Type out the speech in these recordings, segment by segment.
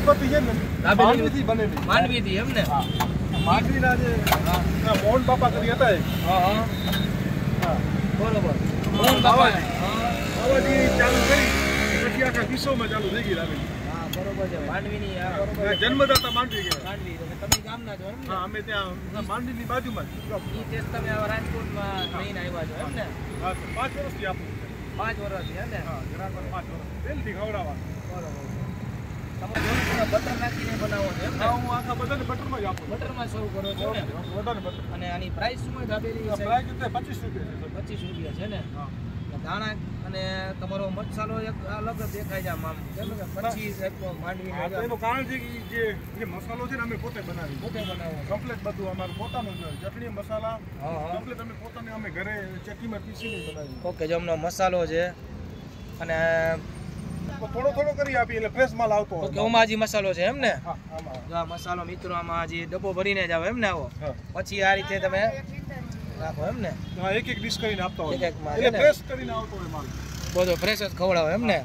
ઉત્પત્તિ છે ને માંડવીથી બનેલી. માંડવીથી એમ ને? હા, માંડવીના જે મોહન બાપા કરી હતા. હા બરોબર. મોહન બાપા આવાજી ચાલુ કરી પછી આખા વિશ્વમાં ચાલુ થઈ ગઈ દાબેલી. હા બરોબર છે. માંડવીની જન્મદાતા માંડવી કહેવાય. માંડવી તમે ગામના છો એમ ને? હા, અમે ત્યાં માંડવીની બાજુમાં જ. ઈ ટેસ્ટ તમે રાજકોટમાં લઈને આવ્યા છો એમ ને? હા, 5 વર્ષથી આપું. 5 વર્ષથી એમ ને? હા, ગ્રાહકો 5 વર્ષ પહેલથી ખવડાવવા. બરોબર. તમે બટર નાખીને બનાવો છો એમ ને? હા, હું આખા બધાને બટરમાં જ આપું. બટરમાં સર્વ કરો છો ને? બધાને બટર. અને આની પ્રાઇસ શું હોય દાબેલી? પ્રાઇસ છે 25 રૂપિયા છે. 25 રૂપિયા છે ને? હા. દાણા અને તમારો મસાલો એક અલગ જ દેખાય છે આમ કેમ કે પછી માંડવી એનું કારણ છે કે જે મસાલો છે ને અમે પોતે બનાવી બનાવો કમ્પ્લીટ બધું અમારું પોતાનું ચટણી મસાલા કમ્પ્લીટ અમે પોતાને અમે ઘરે ચક્કીમાં પીસીને બનાવી. ઓકે, જો અમનો મસાલો છે અને થોડો થોડો કરી આપી એટલે ફ્રેશ માલ આવતો હોય. ઓકે, ઓમાં હજી મસાલો છે એમ ને? હા, આમાં જો આ મસાલો મિત્રો આમાં હજી ડબ્બો ભરીને જ આવે એમ ને? આવો પછી આ રીતે તમે નાખો એમ ને? હા, એક એક ડિશ કરીને આપતા હોય. એક માલ એટલે ફ્રેશ કરીને આવતો હોય માલ. બધો ફ્રેશ જ ખવડાવો એમ ને?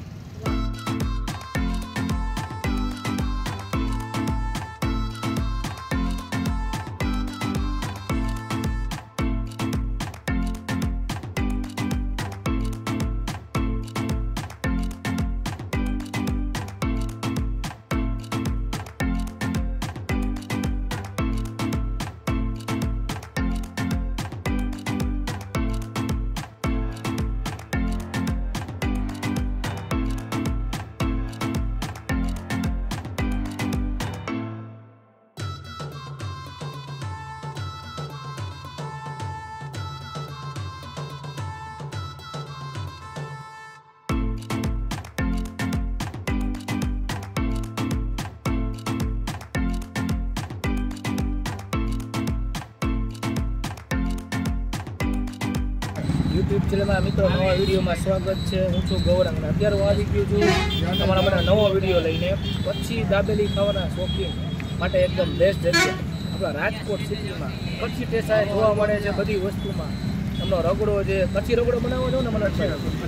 યુટ્યુબ ચેનલમાં મિત્રો નવા વિડીયોમાં સ્વાગત છે. હું છું ગૌરંગ. અત્યારે હું આવી ગયો છું તમારા માટે નવો વિડીયો લઈને. કચ્છી દાબેલી ખાવાના શોખીન માટે એકદમ બેસ્ટ જગ્યા આપણા રાજકોટ સિટીમાં. કચ્છી ટેસ્ટ જોવા મળે છે બધી વસ્તુમાં. એમનો રગડો છે, કચ્છી રગડો બનાવો છો ને? મને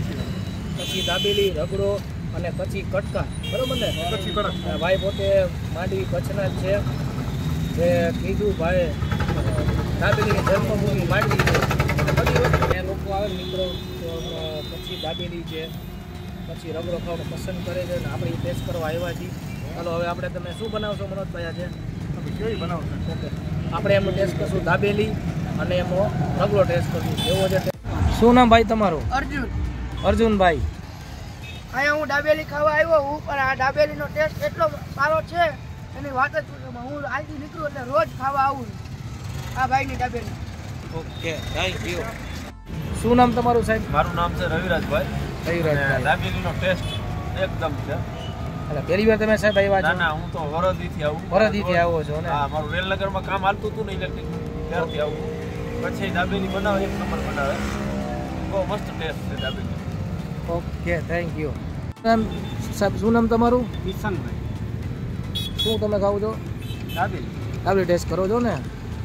કચ્છી દાબેલી, રગડો અને કચ્છી કટકા, બરોબર ને? ભાઈ પોતે માંડવી કચ્છના જ છે. જે કીધું ભાઈ દાબેલીની જન્મભૂમિ માંડવી છે. બધી વસ્તુ લોકો આવે મિત્રો પછી દાબેલી છે, પછી રગડો ખાવાનું પસંદ કરે છે અને આપણે ટેસ્ટ કરવા આવ્યા છીએ. ચાલો હવે આપણે તમે શું બનાવશો મનોજભાઈ આજે? કેવી બનાવશો? ઓકે, આપણે એમનો ટેસ્ટ કરશું દાબેલી અને એમનો રગડો ટેસ્ટ કરશું. એવો છે. શું નામ ભાઈ તમારું? અર્જુન. અર્જુનભાઈ, અહીંયા હું દાબેલી ખાવા આવ્યો હું, પણ આ દાબેલીનો ટેસ્ટ એટલો સારો છે એની વાત જ પૂછો. હું આજથી નીકળું એટલે રોજ ખાવા આવું આ ભાઈની દાબેલી. Okay, thank you. શું નામ તમારું સાહેબ? મારું નામ છે રવિરાજભાઈ. રવિરાજભાઈ, દાબેલીનો ટેસ્ટ એકદમ છે. એટલે પહેલી વાર તમે સાહેબ આવ્યા છો? ના, હું તો વરદીથી આવું. વરદીથી આવો છો ને? હા, મારું રેલનગરમાં કામ હાલતું હતું ને ઇલેક્ટ્રિક, ત્યારથી આવું. પછી દાબેલી બનાવે, એક નંબર બનાવે. બહુ મસ્ત ટેસ્ટ છે દાબેલી. Okay, thank you. સાહેબ શું નામ તમારું? કિશનભાઈ. શું તમે ખાવ છો? દાબેલી. દાબેલી ટેસ્ટ કરો છો ને?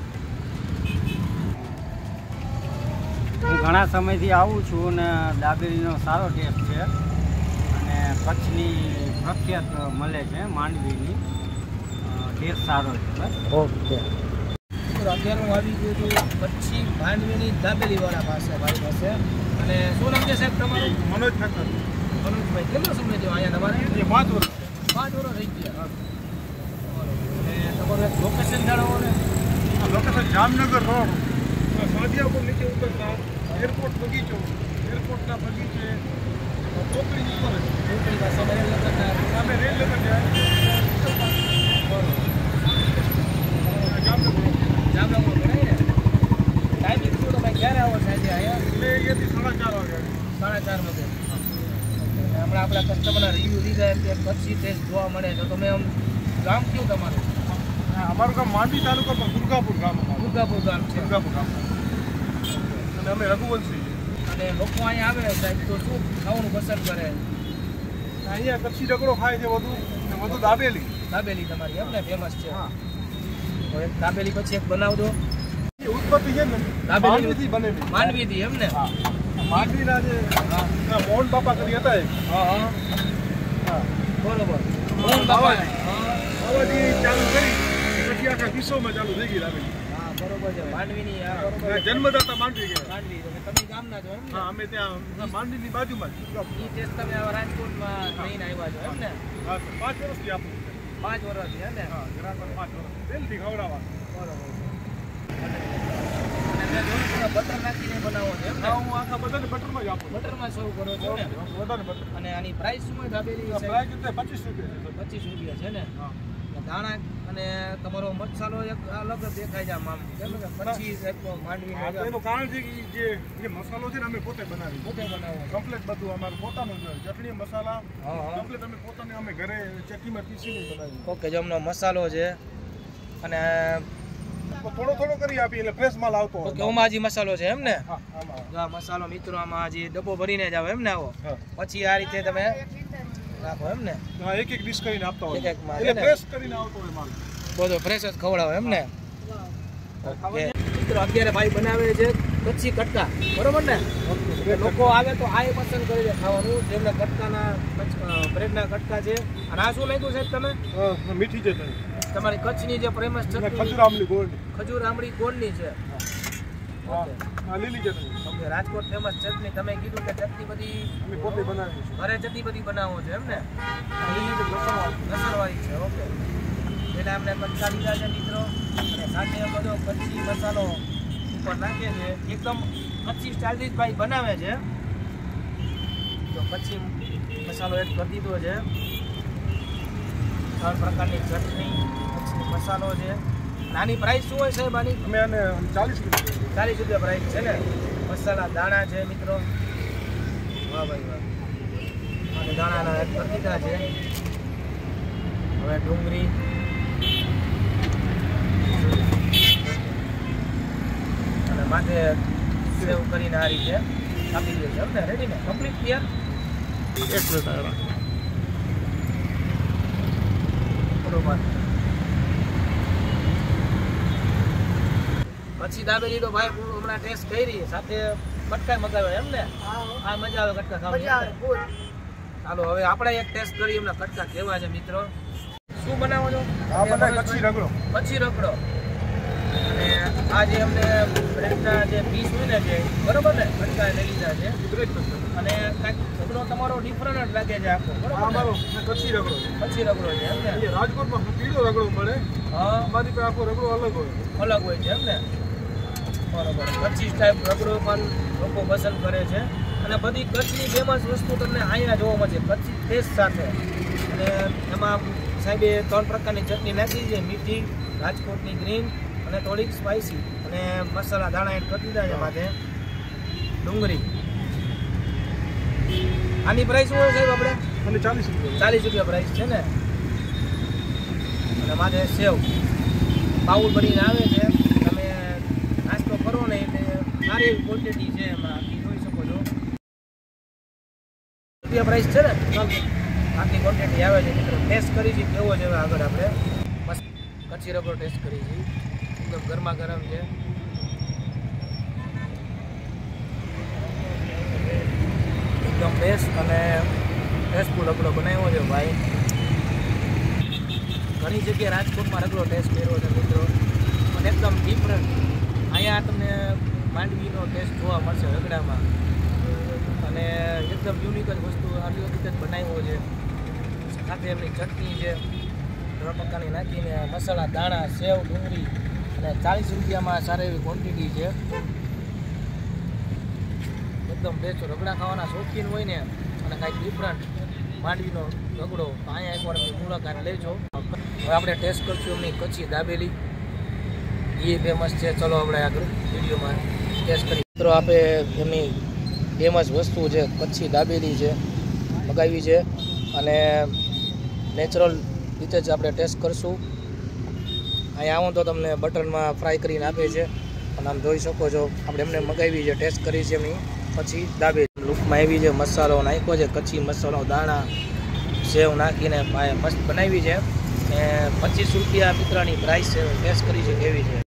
હું ઘણા સમયથી આવું છું અને દાબેલીનો સારો ટેસ્ટ છે અને કચ્છની પ્રખ્યાત મળે છે માંડવીની, ટેસ્ટ સારો છે. ઓકે, અત્યારે હું આવી ગયો છું કચ્છી માંડવીની દાબેલીવાળા પાસે, ભાઈ પાસે. અને શું નામ છે સાહેબ તમારું? મનોજ ઠાકર. મનોજભાઈ, કેટલો સમય થયો અહીંયા તમારે? 5 વર્ષ. 5 વર્ષ થઈ ગયા. અને તમારું એક લોકેશન જાણવો ને? લોકેશન જામનગર રોડ, સાદિયાપુર નીચે ઉતરતા એરપોર્ટ બગીચો, એરપોર્ટના બગીચે ચોકડી ઉપર ચોકડી પાસે રેલ નગરના સામે રેલ નગર જાય. જામનગર ભણાય ને? ટાઈમિંગ શું તમે ક્યારે આવો સાહેબ અહીંયા? એટલે અહીંયાથી 4:30 વાગે. 4:30 વાગે. હમણાં આપણા કસ્ટમરના રિવ્યૂ લીધા એમ કે કચ્છી ટેસ્ટ જોવા મળે તો તમે આમ ગામ કયું તમારું? અમારું ગામ માંડવી તાલુકામાં દુર્ગાપુર ગામ. દુર્ગાપુર ગામ છે. દુર્ગાપુર ગામ. અને અમે રઘુવંશી. અને લોકો અહીંયા આવે સાહેબ તો શું ખાવાનું પસંદ કરે? અહીંયા કચ્છી રગડો ખાય છે વધુ, અને વધુ દાબેલી. દાબેલી તમારી એમ ને ફેમસ છે? હા. તો એક દાબેલી પછી એક બનાવજો. ઉત્પત્તિ છે ને માંડવીથી બનેલી. માંડવીથી એમ ને? હા, માંડવીના જે મોહન બાપા કરી હતા. હા, હા, બરોબર. મોહન બાપા. ખાવાથી ચાલુ કરી પછી આખા વિશ્વમાં ચાલુ થઈ ગઈ દાબેલી. હા બરોબર છે. માંડવીની આ બરોબર છે. જન્મદાતા માંડવી કહેવાય. માંડવી તમે ગામના છો એમ ને? હા, અમે ત્યાં માંડવીની બાજુમાં જ. ઈ ટેસ્ટ તમે આ રાજકોટમાં લઈને આવ્યા છો એમ ને? હા, 5 વર્ષથી આપું. 5 વર્ષથી હે ને? હા, ગ્રાહકોને 5 વર્ષ. પહેલથી ખવડાવવા. બરોબર. અને મેં જોયું તમે બટર નાખીને બનાવો છો એમ ને? હા, હું આખા બધાને બટરમાં જ આપું. બટરમાં સર્વ કરો છો ને? વધારે બટર. અને આની પ્રાઇસ શું હોય દાબેલી? પ્રાઇસ એટલે 25 રૂપિયા છે. 25 રૂપિયા છે ને? હા. દાણા અને તમારો મસાલો એક અલગ જ દેખાય છે આમ કેમ કે 25 માંડવી હા, તો એનું કારણ છે કે જે મસાલો છે ને અમે પોતે બનાવી. પોતે બનાવો. કમ્પ્લેટ બધું અમારું પોતાનું છે. ચટણી મસાલા હા, હા. કમ્પ્લેટ અમે પોતાને અમે ઘરે ચક્કીમાં પીસીને બનાવી. ઓકે જમનો મસાલો છે અને થોડો થોડો કરી આપી એટલે ફ્રેશ માલ આવતો હોય. ઓકે ઓમાજી મસાલો છે એમ ને? હા, આમાં. જો આ મસાલો મિત્રો આમાં હજી ડબ્બો ભરીને જ આવે એમ ને આવો હા. પછી આ રીતે તમે નાખો એમ ને? હા, એક ડીશ કરીને આપતા હોય. એક માલ, એટલે ને? ફ્રેશ કરીને આવતો હોય માલ. બધો ફ્રેશ જ ખવડાવો એમ ને? ઓકે મિત્રો અત્યારે ભાઈ બનાવે છે કચ્છી કટકા બરોબર ને? લોકો આવે તો આ પસંદ કરી દે ખાવાનું જેમને કટકાના બ્રેડના કટકા છે. અને આ શું નાખ્યું સાહેબ તમે? મીઠી છે તને. તમારી કચ્છની જે ફેમસ ચટણી ખજૂર આમલી ગોળ. ખજૂર આમળી ગોળની છે. હા, આ લીલી ચટણી ઓકે રાજકોટ ફેમસ ચટણી તમે કીધું કે ચટણી બધી અમે પોતે બનાવીએ છીએ. ઘરે ચટણી બધી બનાવો છો એમ ને? લસણવાળી છે. ઓકે પહેલાં અમને કટકા લીધા છે મિત્રો અને સાથે બધો કચ્છી મસાલો ઉપર નાખે છે. એકદમ કચ્છી સ્ટાઇલથી જ ભાઈ બનાવે છે. તો કચ્છી મસાલો એડ કરી દીધો છે. 3 પ્રકારની ચટણી કચ્છી મસાલો છે. આની પ્રાઇસ શું હોય સાહેબ આની? અમે આને 40 રૂપિયા 40 રૂપિયા પ્રાઇસ છે ને? મસાલા દાણા છે મિત્રો. વાહ ભાઈ વાહ. અને દાણાના એડ કરી દીધા છે. હવે ડુંગળી અને માથે સેવ કરીને આ રીતે આપી દે છે એમ ને? રેડી ને? Complete clear? 1 મિનિટ આવ્યા. બરોબર. પછી દાબેલી તો ભાઈ હમણાં ટેસ્ટ કરી સાથે કટકા મગાવ્યા એમ ને? હા મજા આવે કટકા ખાવાની મજા આવે ફૂલ. ચાલો હવે આપણે એક ટેસ્ટ કરી એમના કટકા કેવા છે મિત્રો. શું બનાવો છો? આ બનાય કચ્છી રગડો. કચ્છી રગડો. અને આ જે અમને બ્રેડના જે પીસ હોય ને જે બરોબર ને કટકા લઈ લીધા છે અને કાંઈક રગડો તમારો ડિફરન્ટ જ લાગે છે આખો આ બરોબર અમારો ને? કચ્છી રગડો. કચ્છી રગડો છે એમ ને? એ રાજકોટમાં પીળો રગડો મળે. હા અમારી પાસે આખો રગડો અલગ હોય. અલગ હોય છે એમ ને? બરોબર. કચ્છી ટાઈપ રગડો પણ લોકો પસંદ કરે છે અને બધી કચ્છની ફેમસ વસ્તુ તમને અહીંયા જોવા મળશે કચ્છી ટેસ્ટ સાથે. અને એમાં સાહેબે 3 પ્રકારની ચટણી નાખી છે. મીઠી, રાજકોટની ગ્રીન અને થોડીક સ્પાઇસી અને મસાલા દાણા એડ કરી દીધા છે માથે. ડુંગળી. આની પ્રાઇસ શું હોય સાહેબ આપણે? અને 40 રૂપિયા. 40 રૂપિયા પ્રાઇસ છે ને? અને માથે સેવ પાઉલ બનીને આવે છે. તમે નાસ્તો કરો ને એટલે સારી એવી ક્વોન્ટિટી છે એમાં જોઈ શકો છો. રૂપિયા પ્રાઇસ છે ને? આટલી ક્વોન્ટિટી આવે છે મિત્રો. ટેસ્ટ કરી છે કેવો છે હવે આગળ આપણે મસ્ત કચ્છી રગડો ટેસ્ટ કરી છે. એકદમ ગરમા ગરમ છે. એકદમ બેસ્ટ અને ટેસ્ટફુલ રગડો બનાવ્યો છે ભાઈ. ઘણી જગ્યાએ રાજકોટમાં રગડો ટેસ્ટ કર્યો છે મિત્રો પણ એકદમ ડિફરન્ટ. અહીંયા તમને માંડવીનો ટેસ્ટ જોવા મળશે રગડામાં અને એકદમ યુનિક જ વસ્તુ અલગ જ બનાવ્યો છે. સાથે એમની ચટણી છે 3 પ્રકારની નાખીને મસાલા દાણા સેવ ડુંગળી અને 40 રૂપિયામાં સારી એવી ક્વોન્ટિટી છે. એકદમ બેસ્ટ. રગડા ખાવાના શોખીન હોય ને અને કાંઈક ડિફરન્ટ માંડવીનો રગડો તો અહીંયા એકવાર એમની મુલાકાત લેજો. હવે આપણે ટેસ્ટ કરશું એમની કચ્છી દાબેલી. એ ફેમસ છે. ચલો આપણે આગળ વિડીયોમાં ટેસ્ટ કરીએ. મિત્રો આપણે એમની ફેમસ વસ્તુ છે કચ્છી દાબેલી છે મગાવી છે અને નેચરલ રીતે જ આપણે ટેસ્ટ કરશું. અહીંયા આવો તો તમને બટરમાં ફ્રાય કરીને આપે છે અને આમ જોઈ શકો છો આપણે એમને મગાવી છે ટેસ્ટ કરી છે એમની પછી દાબેલી લૂકમાં આવી છે. મસાલો નાખ્યો છે કચ્છી મસાલો દાણા સેવ નાખીને મસ્ત બનાવી છે ને 25 રૂપિયા મિત્રની પ્રાઇસ છે. ટેસ્ટ કરી છે કેવી છે.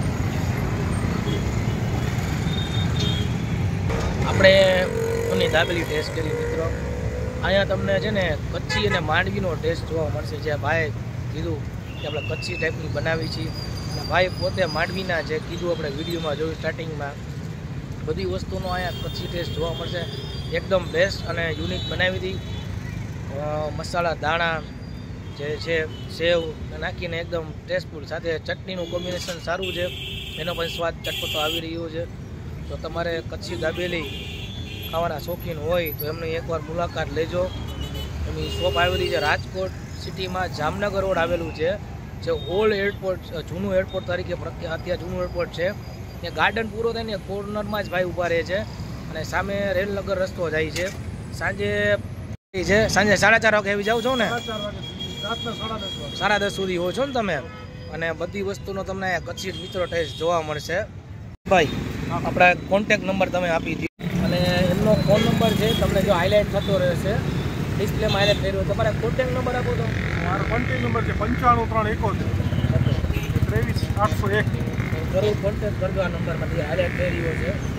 આપણે એમની દાબેલી ટેસ્ટ કરી મિત્રો. અહીંયા તમને છે ને કચ્છી અને માંડવીનો ટેસ્ટ જોવા મળશે. જે ભાઈ કીધું કે આપણે કચ્છી ટાઈપની બનાવી છીએ અને ભાઈ પોતે માંડવીના જે કીધું આપણે વિડીયોમાં જોયું સ્ટાર્ટિંગમાં બધી વસ્તુનો અહીંયા કચ્છી ટેસ્ટ જોવા મળશે એકદમ બેસ્ટ અને યુનિક બનાવી હતી મસાલા દાણા જે છે સેવ નાખીને એકદમ ટેસ્ટફુલ સાથે ચટણીનું કોમ્બિનેશન સારું છે એનો પણ સ્વાદ ચટપટો આવી રહ્યો છે તો તમારે કચ્છી દાબેલી ખાવાના શોખીન હોય તો એમની એકવાર મુલાકાત લેજો એમની શોપ આવેલી છે રાજકોટ સિટીમાં જામનગર રોડ આવેલું છે જે ઓલ્ડ એરપોર્ટ જૂનું એરપોર્ટ તરીકે અત્યારે જૂનું એરપોર્ટ છે ત્યાં ગાર્ડન પૂરો થાય ને કોર્નરમાં જ ભાઈ ઊભા રહે છે અને સામે રેલનગર રસ્તો જાય છે સાંજે 4:30 વાગે આવી જાવ છો ને 4 વાગે રાતના 10:30 વાગે 10:30 સુધી હો છો ને તમે અને બધી વસ્તુનો તમને કચ્છી મિત્રો ટેસ્ટ જોવા મળશે ભાઈ આપણા કોન્ટેક્ટ નંબર તમે આપી દીધો અને એમનો ફોન નંબર છે તમને જો હાઇલાઇટ થતો રહેશે ડિસ્પ્લેમાં હાઇલાઇટ થઈ રહ્યો તમારા કોન્ટેક્ટ નંબર આપો તો મારો કોન્ટેક્ટ નંબર છે 9531 23801 જરૂર કોન્ટેક્ટ કરજો આ નંબરમાંથી હાઇલાઇટ થઈ રહ્યો છે